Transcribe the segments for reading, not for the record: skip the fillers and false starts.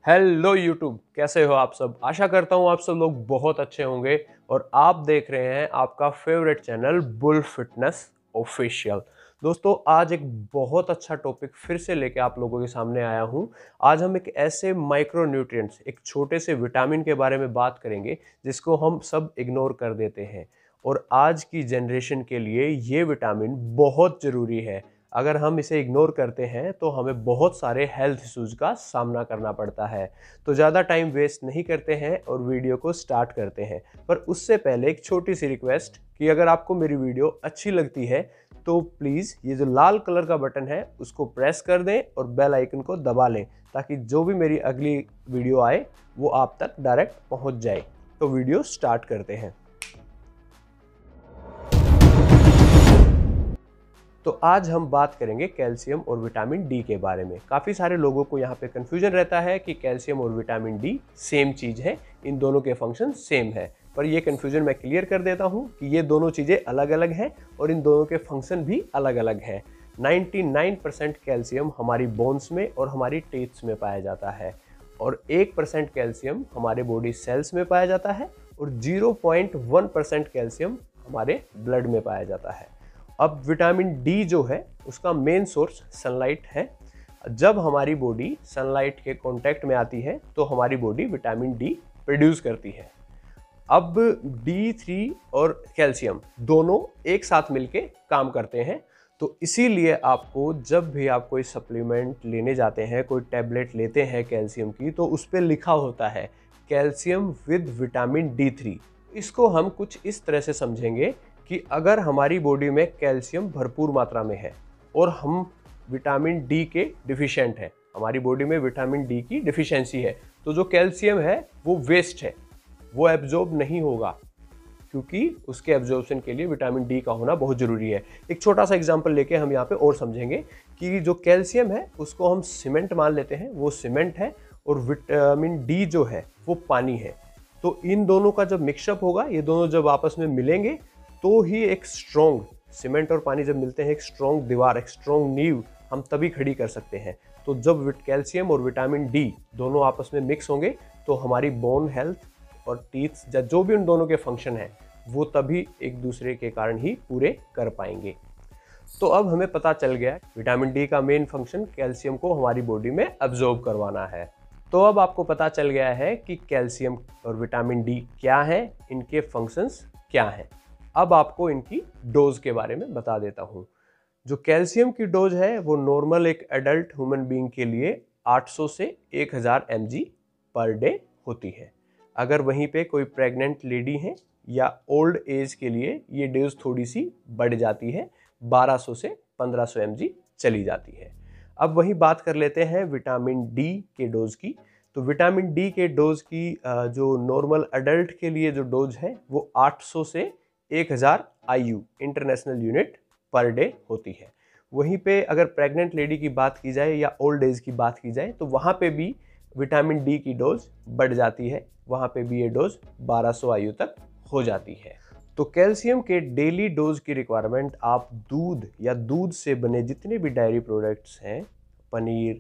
Hello YouTube, कैसे हो आप सब। आशा करता हूँ आप सब लोग बहुत अच्छे होंगे और आप देख रहे हैं आपका favourite channel bull fitness official. दोस्तों, आज एक बहुत अच्छा टॉपिक फिर से लेके आप लोगों के सामने आया हूँ। आज हम एक ऐसे माइक्रो न्यूट्रिएंट्स, एक छोटे से विटामिन के बारे में बात करेंगे जिसको हम सब इग्नोर कर देते हैं। और आज की जनरेशन के लिए ये विटामिन बहुत ज़रूरी है। अगर हम इसे इग्नोर करते हैं तो हमें बहुत सारे हेल्थ इश्यूज का सामना करना पड़ता है। तो ज़्यादा टाइम वेस्ट नहीं करते हैं और वीडियो को स्टार्ट करते हैं। पर उससे पहले एक छोटी सी रिक्वेस्ट कि अगर आपको मेरी वीडियो अच्छी लगती है तो प्लीज़ ये जो लाल कलर का बटन है उसको प्रेस कर दें और बेल आइकन को दबा लें, ताकि जो भी मेरी अगली वीडियो आए वो आप तक डायरेक्ट पहुंच जाए। तो वीडियो स्टार्ट करते हैं। तो आज हम बात करेंगे कैल्शियम और विटामिन डी के बारे में। काफ़ी सारे लोगों को यहाँ पे कन्फ्यूजन रहता है कि कैल्शियम और विटामिन डी सेम चीज़ है, इन दोनों के फंक्शन सेम है। पर ये कन्फ्यूजन मैं क्लियर कर देता हूँ कि ये दोनों चीज़ें अलग अलग हैं और इन दोनों के फंक्शन भी अलग अलग हैं। 99% कैल्शियम हमारी बोन्स में और हमारी टीथ्स में पाया जाता है और 1% कैल्शियम हमारे बॉडी सेल्स में पाया जाता है और 0.1% कैल्शियम हमारे ब्लड में पाया जाता है। अब विटामिन डी जो है उसका मेन सोर्स सनलाइट है। जब हमारी बॉडी सनलाइट के कांटेक्ट में आती है तो हमारी बॉडी विटामिन डी प्रोड्यूस करती है। अब D3 और कैल्शियम दोनों एक साथ मिलके काम करते हैं। तो इसीलिए आपको जब भी आप कोई सप्लीमेंट लेने जाते हैं, कोई टैबलेट लेते हैं कैल्शियम की, तो उस पर लिखा होता है कैल्शियम विद विटामिन D3। इसको हम कुछ इस तरह से समझेंगे कि अगर हमारी बॉडी में कैल्शियम भरपूर मात्रा में है और हम विटामिन डी के डिफिशिएंट हैं, हमारी बॉडी में विटामिन डी की डिफिशिएंसी है, तो जो कैल्शियम है वो वेस्ट है, वो एब्जॉर्ब नहीं होगा, क्योंकि उसके एब्जॉर्प्शन के लिए विटामिन डी का होना बहुत ज़रूरी है। एक छोटा सा एग्जांपल लेके हम यहाँ पे और समझेंगे कि जो कैल्शियम है उसको हम सीमेंट मान लेते हैं, वो सीमेंट है, और विटामिन डी जो है वो पानी है। तो इन दोनों का जब मिक्सअप होगा, ये दोनों जब आपस में मिलेंगे तो ही एक स्ट्रॉन्ग, सीमेंट और पानी जब मिलते हैं, एक स्ट्रॉन्ग दीवार, एक स्ट्रॉन्ग नींव हम तभी खड़ी कर सकते हैं। तो जब कैल्शियम और विटामिन डी दोनों आपस में मिक्स होंगे तो हमारी बोन हेल्थ और टीथ जो भी उन दोनों के फंक्शन हैं वो तभी एक दूसरे के कारण ही पूरे कर पाएंगे। तो अब हमें पता चल गया विटामिन डी का मेन फंक्शन कैल्शियम को हमारी बॉडी में अब्जॉर्ब करवाना है। तो अब आपको पता चल गया है कि कैल्शियम और विटामिन डी क्या है, इनके फंक्शंस क्या हैं। अब आपको इनकी डोज के बारे में बता देता हूँ। जो कैल्शियम की डोज है वो नॉर्मल एक एडल्ट ह्यूमन बीइंग के लिए 800 से 1000 mg पर डे होती है। अगर वहीं पे कोई प्रेग्नेंट लेडी है या ओल्ड एज के लिए ये डोज थोड़ी सी बढ़ जाती है, 1200 से 1500 mg चली जाती है। अब वही बात कर लेते हैं विटामिन डी के डोज की। तो विटामिन डी के डोज की जो नॉर्मल एडल्ट के लिए जो डोज है वो 800 से 1000 IU international unit per day होती है। वहीं पे अगर प्रेग्नेंट लेडी की बात की जाए या ओल्ड एज की बात की जाए तो वहाँ पे भी विटामिन डी की डोज बढ़ जाती है, वहाँ पे भी ये डोज 1200 IU तक हो जाती है। तो कैल्शियम के डेली डोज की रिक्वायरमेंट आप दूध या दूध से बने जितने भी डायरी प्रोडक्ट्स हैं, पनीर,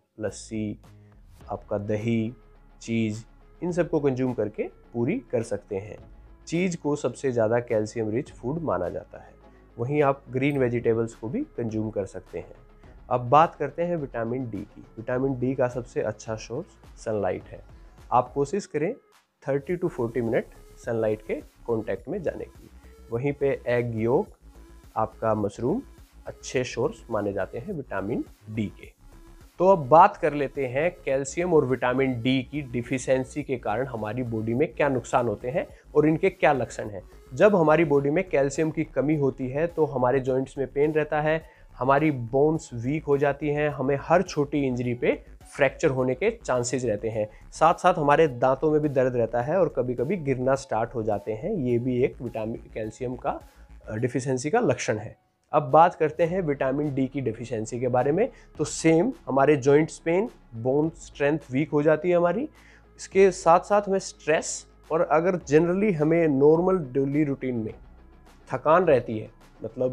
लस्सी, आपका दही, चीज़, इन सबको कंज्यूम करके पूरी कर सकते हैं। चीज़ को सबसे ज़्यादा कैल्शियम रिच फूड माना जाता है। वहीं आप ग्रीन वेजिटेबल्स को भी कंज्यूम कर सकते हैं। अब बात करते हैं विटामिन डी की। विटामिन डी का सबसे अच्छा सोर्स सनलाइट है। आप कोशिश करें 30 to 40 मिनट सनलाइट के कांटेक्ट में जाने की। वहीं पे एग योक, आपका मशरूम अच्छे सोर्स माने जाते हैं विटामिन डी के। तो अब बात कर लेते हैं कैल्शियम और विटामिन डी की डिफिशियंसी के कारण हमारी बॉडी में क्या नुकसान होते हैं और इनके क्या लक्षण हैं। जब हमारी बॉडी में कैल्शियम की कमी होती है तो हमारे जॉइंट्स में पेन रहता है, हमारी बोन्स वीक हो जाती हैं, हमें हर छोटी इंजरी पे फ्रैक्चर होने के चांसेस रहते हैं। साथ साथ हमारे दांतों में भी दर्द रहता है और कभी कभी गिरना स्टार्ट हो जाते हैं। ये भी एक विटामिन कैल्शियम का डिफिशियंसी का लक्षण है। अब बात करते हैं विटामिन डी की डेफिशिएंसी के बारे में। तो सेम हमारे joints pain, bone strength weak हो जाती है हमारी। इसके साथ साथ हमें स्ट्रेस, और अगर जनरली हमें नॉर्मल डेली रूटीन में थकान रहती है, मतलब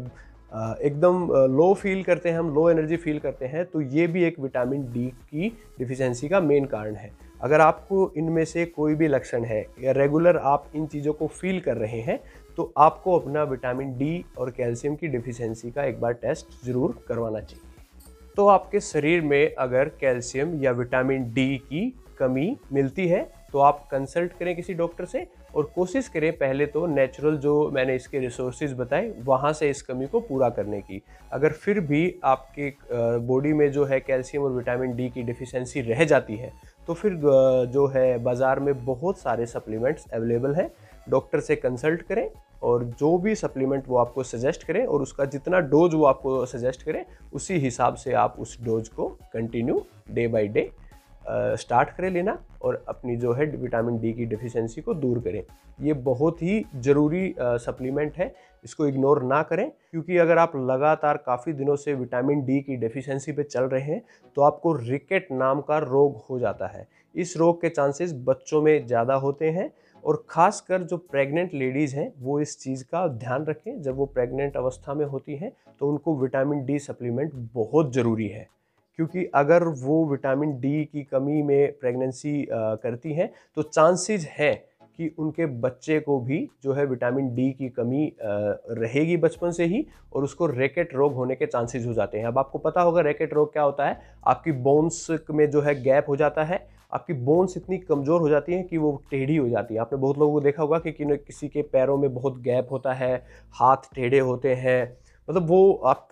एकदम लो फील करते हैं, हम लो एनर्जी फील करते हैं, तो ये भी एक विटामिन डी की डिफिशियंसी का मेन कारण है। अगर आपको इनमें से कोई भी लक्षण है या रेगुलर आप इन चीज़ों को फील कर रहे हैं, तो आपको अपना विटामिन डी और कैल्शियम की डिफिशियंसी का एक बार टेस्ट ज़रूर करवाना चाहिए। तो आपके शरीर में अगर कैल्शियम या विटामिन डी की कमी मिलती है तो आप कंसल्ट करें किसी डॉक्टर से, और कोशिश करें पहले तो नेचुरल जो मैंने इसके रिसोर्सेज बताए वहाँ से इस कमी को पूरा करने की। अगर फिर भी आपके बॉडी में जो है कैल्शियम और विटामिन डी की डिफिशियंसी रह जाती है, तो फिर जो है बाज़ार में बहुत सारे सप्लीमेंट्स अवेलेबल हैं। डॉक्टर से कंसल्ट करें और जो भी सप्लीमेंट वो आपको सजेस्ट करें और उसका जितना डोज वो आपको सजेस्ट करें, उसी हिसाब से आप उस डोज को continue day by day start करें लेना, और अपनी जो है विटामिन डी की डिफिशियंसी को दूर करें। ये बहुत ही ज़रूरी सप्लीमेंट है, इसको इग्नोर ना करें, क्योंकि अगर आप लगातार काफ़ी दिनों से विटामिन डी की डेफिशिएंसी पे चल रहे हैं तो आपको रिकेट नाम का रोग हो जाता है। इस रोग के चांसेस बच्चों में ज़्यादा होते हैं, और ख़ासकर जो प्रेग्नेंट लेडीज़ हैं वो इस चीज़ का ध्यान रखें। जब वो प्रेग्नेंट अवस्था में होती हैं तो उनको विटामिन डी सप्लीमेंट बहुत ज़रूरी है, क्योंकि अगर वो विटामिन डी की कमी में प्रेगनेंसी करती हैं तो चांसेस हैं कि उनके बच्चे को भी जो है विटामिन डी की कमी रहेगी बचपन से ही, और उसको रैकेट रोग होने के चांसेस हो जाते हैं। अब आपको पता होगा रैकेट रोग क्या होता है। आपकी बोन्स में जो है गैप हो जाता है, आपकी बोन्स इतनी कमज़ोर हो जाती हैं कि वो टेढ़ी हो जाती है। आपने बहुत लोगों को देखा होगा कि किसी के पैरों में बहुत गैप होता है, हाथ टेढ़े होते हैं, मतलब वो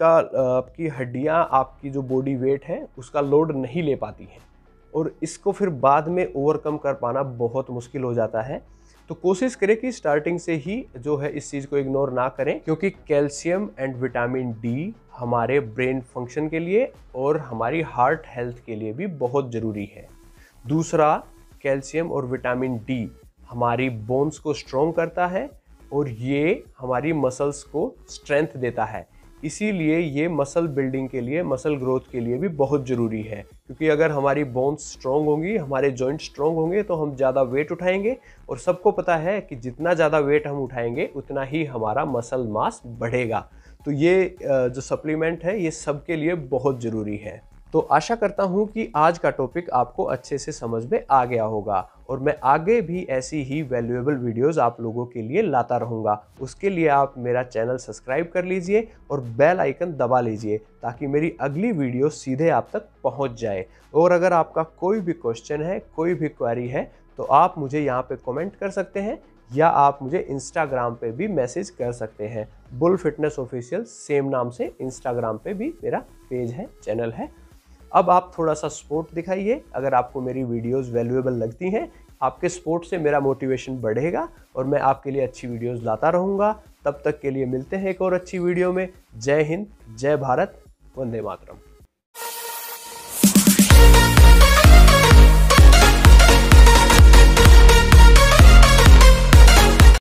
आपकी हड्डियाँ आपकी जो बॉडी वेट है उसका लोड नहीं ले पाती हैं, और इसको फिर बाद में ओवरकम कर पाना बहुत मुश्किल हो जाता है। तो कोशिश करें कि स्टार्टिंग से ही जो है इस चीज़ को इग्नोर ना करें, क्योंकि कैल्शियम एंड विटामिन डी हमारे ब्रेन फंक्शन के लिए और हमारी हार्ट हेल्थ के लिए भी बहुत ज़रूरी है। दूसरा, कैल्शियम और विटामिन डी हमारी बोन्स को स्ट्रॉन्ग करता है और ये हमारी मसल्स को स्ट्रेंथ देता है। इसीलिए ये मसल बिल्डिंग के लिए, मसल ग्रोथ के लिए भी बहुत ज़रूरी है, क्योंकि अगर हमारी बोन्स स्ट्रॉन्ग होंगी, हमारे जॉइंट स्ट्रॉन्ग होंगे तो हम ज़्यादा वेट उठाएंगे, और सबको पता है कि जितना ज़्यादा वेट हम उठाएंगे उतना ही हमारा मसल मास बढ़ेगा। तो ये जो सप्लीमेंट है ये सबके लिए बहुत ज़रूरी है। तो आशा करता हूँ कि आज का टॉपिक आपको अच्छे से समझ में आ गया होगा, और मैं आगे भी ऐसी ही वैल्यूएबल वीडियोस आप लोगों के लिए लाता रहूँगा। उसके लिए आप मेरा चैनल सब्सक्राइब कर लीजिए और बेल आइकन दबा लीजिए, ताकि मेरी अगली वीडियो सीधे आप तक पहुँच जाए। और अगर आपका कोई भी क्वेश्चन है, कोई भी क्वेरी है, तो आप मुझे यहाँ पे कमेंट कर सकते हैं, या आप मुझे इंस्टाग्राम पे भी मैसेज कर सकते हैं। बुल फिटनेस ऑफिशियल सेम नाम से इंस्टाग्राम पे भी मेरा पेज है, चैनल है। अब आप थोड़ा सा सपोर्ट दिखाइए। अगर आपको मेरी वीडियोस वैल्यूएबल लगती हैं, आपके सपोर्ट से मेरा मोटिवेशन बढ़ेगा और मैं आपके लिए अच्छी वीडियोस लाता रहूँगा। तब तक के लिए मिलते हैं एक और अच्छी वीडियो में। जय हिंद, जय भारत, वंदे मातरम।